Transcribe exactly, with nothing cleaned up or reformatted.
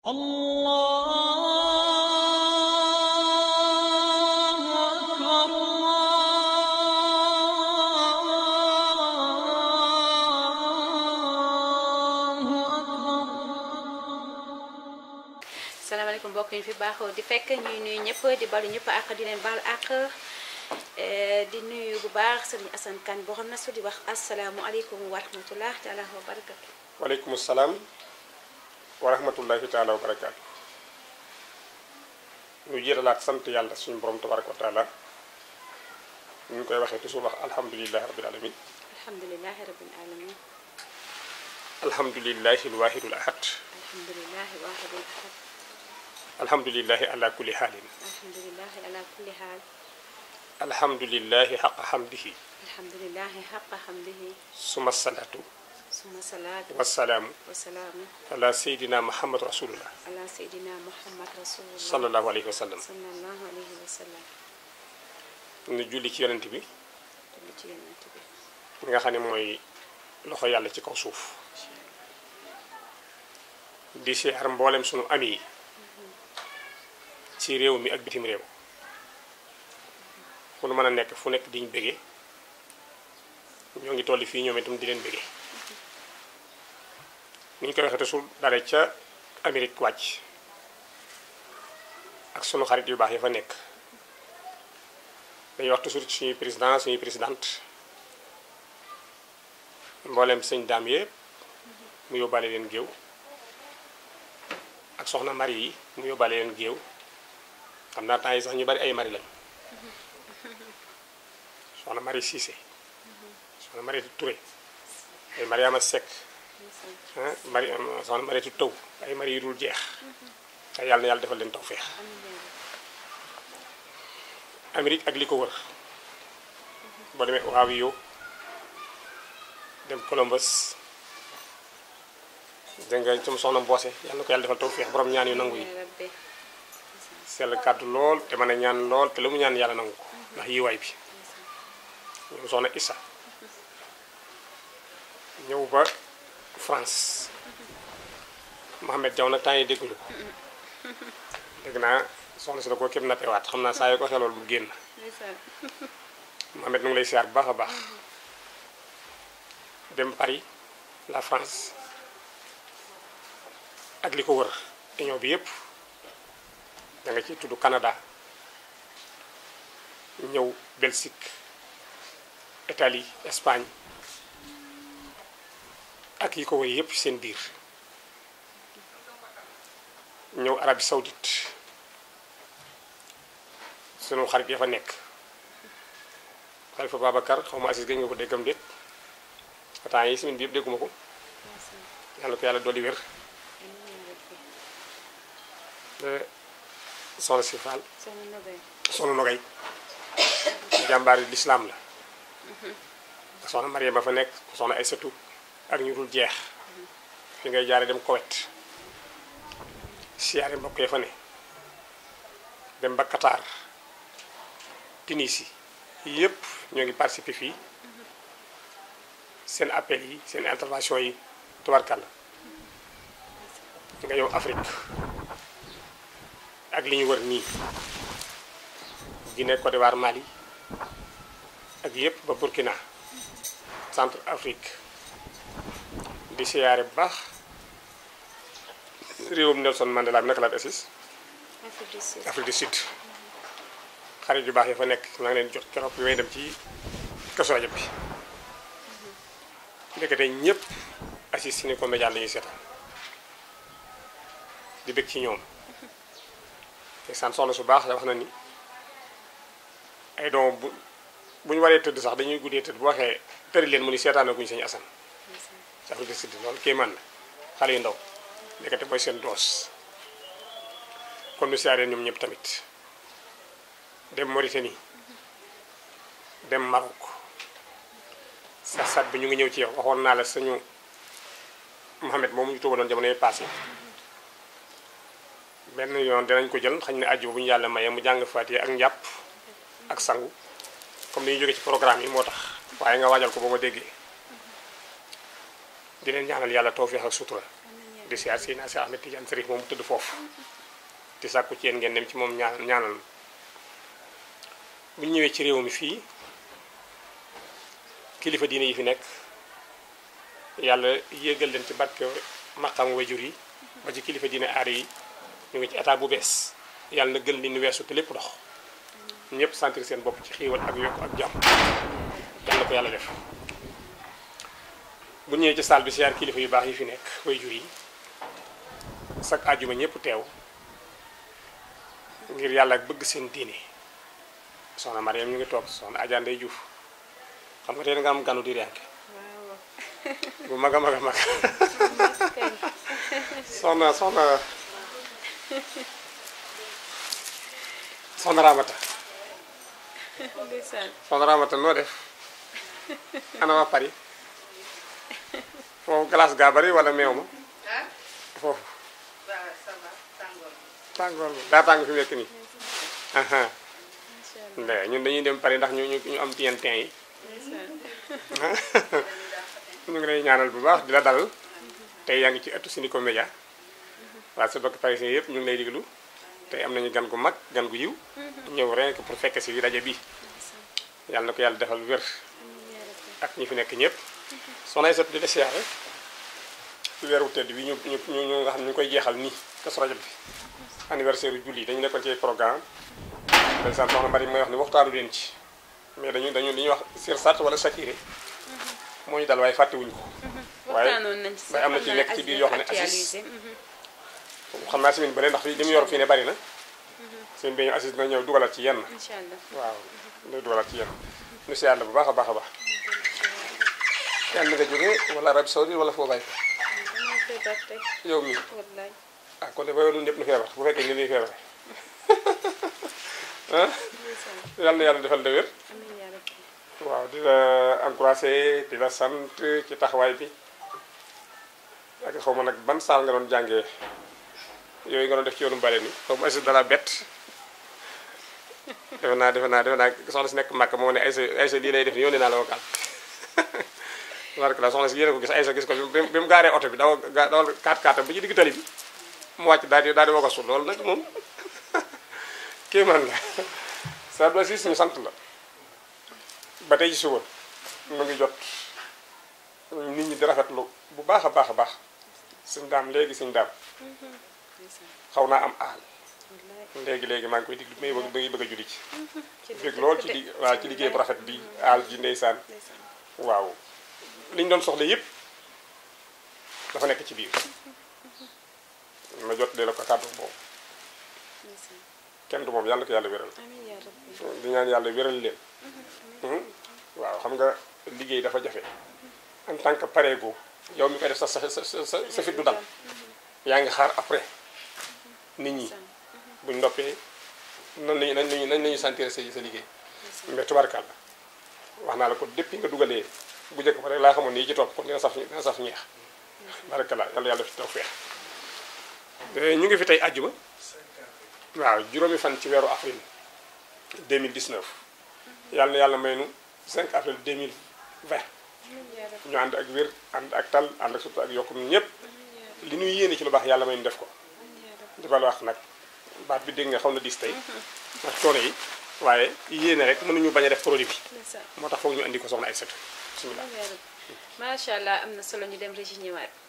الله أكبر الله أكبر. salaamaaleykum mbokk yi fi baaxoo di fekk ñuy nuyu ñëpp di balu ñëpp ak di leen baal ak di nuyu bu baax sëriñ Assane Kane boo xam ne su di wax asalaamualeykum wa rahmatullah taala wa barakatu. waaleykum salaam wa rahmatullahi taala wa barakaatu. ñu jiitalaat sant yàlla suñu borom tabaraka wa taala ñu ngi koy waxee toujours wax alhamdulilahi rabbil alamin alhamdulilahi rabbil alamin alhamdulilahi alwahidul ahad alhamdulilahi wahidul ahad alhamdulilahi ala kulli haalin alhamdulilahi ala kulli haal alhamdulilahi xaqa xamdihi alhamdulilahi xaqa xamdihi suma salaatu suma salaatu wasalaamu wasalaamu ala seydina muhammad rasulullah ala seydina muhammad rasulullah sallallahu alayhi wa sallam sallallahu alayhi wa sallam ñu julli ci yonent bi julli ci yonent bi mi nga xam ne mooy loxo yàlla ci kaw suuf di siyaar mboolem sunu ami yi ci réew mi ak bitim réew fu nu mën a nekk fu nekk diñ bége ñoo ngi tolli fii ñoom itam di leen bége ni ñu koy waxee toujours dara ca Amérique wàcc ak sunu xarit yu baax yi fa nekk dañuy wax toujours suñuy président suñuy présidente mboolem sëñ daam yëpp mu yóbbaale leen géew ak soxna mari yi mu yóbbaale leen géew xam naa temps yi sax ñu bari ay mari lañ soxna mari Cissé soxna mari Touré ay Mariama Seck ah mari soxna mari tu taw ay mari yu dul jeex te yàlla na yàlla defal leen tawfeex Amérique ak li ko wër boo demee Ohio dem Columbus dégg nga tam soxna Mboose yàlla na ko yàlla defal tawfeex borom ñaan yu nangu yi sell kàddu lool te mën a ñaan lool te lu mu ñaan yàlla nangu ko ndax yiwaay bi ñoom soxna Issa ñëw ba France Mohamed Diaw nag temps yi dégguñu ko dégg naa soxna si da koo képp nappewaat xam naa saa yoo ko xelool bu génn Mohamed nu ngi lay siyaar bu baax a baax dem Paris la France ak li ko wër union bi yépp da nga ci tudd Canada ñëw Belgique Italie Espagne ak yi ko wër yépp seen biir ñëw Arabie Saoudite sunu xarit ya fa nekk Xalifa Babacar xaw ma assis gañ nga ko déggam déet temps yi semaine bi yëpp dégguma ko yàlla ko yàlla dolli wér soxna si Fall soxna Nogay jàmbaari lislaam la soxna Mariama fa nekk soxna Aysatu ak ñu dul jeex fi ngay jaare dem Koweït siyaare mbokk ya fa ne dem ba Qatar Tunisie yépp ñoo ngi participer fii seen appel yi seen intervention yi tubarkalla nga yow Afrique ak li ñu wër nii Guinée Côte d'Ivoire Mali ak yépp ba Burkina Centre Afrique di siyaare bu baax réewum Nelson Mandela bi naka la desis Afrique du Sud xarit yu baax yi fa nekk maa ngi leen jot keroog bi may dem ci Kazu Rajab bi ndekete ñëpp assis si ni ko média la ñuy seetaan di bëgg ci ñoom te san soxna su baax la wax na ni ay doom bu bu ñu waree tëdd sax dañuy guddee tëdd bu waxee tëri leen mu ni seetaana guñu Sëñ Asan ci Afrique du Sud loolu kii man na xale yu ndaw ndekete mooy seen doos kon nu siyaaree ñoom ñëpp tamit dem Mauritanie dem Maroc sa sat bi ñu ngi ñëw ci yow waxoon naa la suñu Mohamed moom ñu toogaloon jamono yi passé benn yoon dinañ ko jël xañ ne àjjuma bu ñu yàlla maye mu jàng Faatiha ak njàpp ak sangu comme ni ñu jógee ci programme yi moo tax waaye nga waajal ko ba ma déggee di leen ñaanal yàlla tawfeex ak sutura di siyaar Seydina Cheikh Ahmed Tidiane Serif moom mu tëdd foofu di sàkku ci yéen ngeen dem ci moom ñaan ñaanal bu ñu ñëwee ci réew mi fii kilifa diine yi fi nekk yàlla yéegal leen ci barke maqam wajur yi ba ci kilifa diine aada yi ñu ngi ci état bu bees yàlla na gën li ñu weesu te lépp dox ñëpp sentir seen bopp ci xiiwal ak yokk ak jàmm yàlla ko yàlla def bu ñëwee ci salle bi siyaar kilifa yu baax yi fi nekk wajur yi chaque àjjuma ñëpp teew ngir yàlla ak bëgg seen diine soxna Mariam ñu ngi toog soxna Adja Ndeye Diouf xam nga tey nga am ganu di renke bu mag a mag a mag soxna soxna soxna Ramata soxna Ramata noo def ana waa Paris foofu glace gaa bari wala meew ma foofu tàngoor bi daa tàng fi mu nekk nii nde ñun dañuy dem Paris ndax ñu ñu am tiyantin yi ñu ngi lay ñaanal bu baax di la dalal tey yaa ngi ci ëttu Senego Média waaw sa bokk parisien yëpp ñu ngi lay diglu tey am nañu gan gu mag gan gu yiw ñëw rien que pour fekk si daje bi yàlla na ko yàlla defal wér ak ñi fi nekk ñëpp soxna ay sot di la siyaare ci weeru tedd bi ñu ñu ñu nga xam ne ñu koy jeexal nii Kazu Rajab bi anniversaire yu julli dañu nekkoon ci programme ndeysaan soxna Mari mooy wax ni waxtaanu leen ci mais dañu dañu li ñuy wax sirsat wala sakiré moo ñu dal waaye fàttewuñu ko waaye waaye am na ci nekk ci biir yoo xam ne assis xam naa semaine bële ndax li mu yor fii ne bari na semaine bi ñu assis dina ñëw dugalaat ci yenn waaw dina dugalaat ci yenn ñu siyaar la bu baax a baax a baax yàlla nga jógee wala Arabie Saoudite wala foo bàyyi ko yow mii ah kon de ba yow ñun ñëpp nu feebar bu fekkee ni ñuy feebar ah yàlla na yàlla defal de wér waaw di la encouragé di la sant ci taxawaay bi ak xaw ma nag ban saal nga doon jàngee yooyu nga doon def ci yoonu mbale ni xaw ma asi dala bett defe naa defe naa defe naa soxna si nekk màkk moo ne aysa aysa lii lay def ni yónnee naa la vocal barke la soxna si yéene ko gis aysa gis ko bi mu gaaree oto bi daw dawal kaat kaatam ba ci digg tali bi mu wàcc daal di daal di wagasul loolu nag moom kii man la sa ba si suñu sant la ba tey ci suba mu ngi jot nit ñi di rafetlu bu baax a baax a baax suñ daam léegi suñ daam xaw naa am aal léegi léegi maa ngi koy diglu may bëgg bëgg a julli ci dégg lool ci li waaw ci liggéey bu rafet bi aal ji ndeysaan waaw li ñu doon soxla yëpp dafa nekk ci biir ma jot de la ko kàddu boobu kenn du moom yàlla ko yàlla wéral di ñaan yàlla wéral leen waaw xam nga liggéey dafa jafe en tant que pareego yow mi koy def sa sa sa sa fit du dal yaa ngi xaar après nit ñi buñ ndoppee noonu lañu nañ lañu nañ lañu sentir sa sa liggéey mais tubarkàlla wax naa la ko depuis nga dugalee bu njëkk ba rek laa xamoon nii ci topp kon dina saf dina saf ñeex barakalla yàlla yàlla fi taw feex ñu ngi fi tey àjjuma waaw juróomi fan ci weeru avril deux mille dix-neuf yàlla na yàlla may nu cinq avril deux mille vingt ñu ànd ak wér ànd ak tal ànd ak surtout ak yokkum ñëpp li ñuy yéene ci lu baax yàlla may nu def ko di ko wax nag baat bi dégg nga xaw na diis tey ndax coono yi waaye yéene rek mënuñu bañ a def produit bi moo tax foog ñu andi ko soxna ay sët bismillah macha allah am na solo ñu dem régi ñëwaat